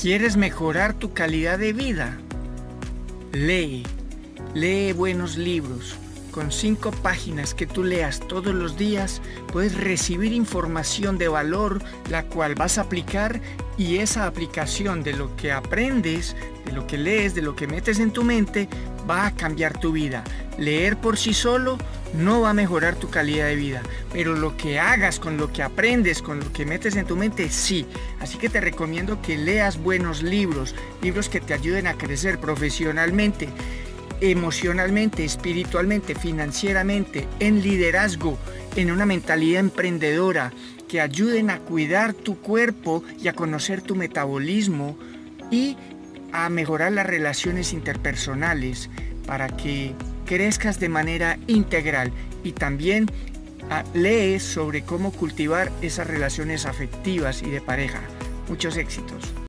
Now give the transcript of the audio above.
¿Quieres mejorar tu calidad de vida? Lee buenos libros. Con 5 páginas que tú leas todos los días, puedes recibir información de valor, la cual vas a aplicar, y esa aplicación de lo que aprendes, de lo que lees, de lo que metes en tu mente, va a cambiar tu vida. Leer por sí solo no va a mejorar tu calidad de vida, pero lo que hagas con lo que aprendes, con lo que metes en tu mente, sí. Así que te recomiendo que leas buenos libros, libros que te ayuden a crecer profesionalmente, emocionalmente, espiritualmente, financieramente, en liderazgo, en una mentalidad emprendedora, que ayuden a cuidar tu cuerpo y a conocer tu metabolismo y a mejorar las relaciones interpersonales para que crezcas de manera integral. Y también lees sobre cómo cultivar esas relaciones afectivas y de pareja. Muchos éxitos.